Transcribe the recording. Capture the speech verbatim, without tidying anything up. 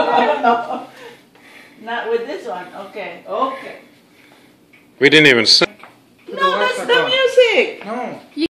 No. Not with this one. Okay. Okay. We didn't even sing. No, that's the music. No.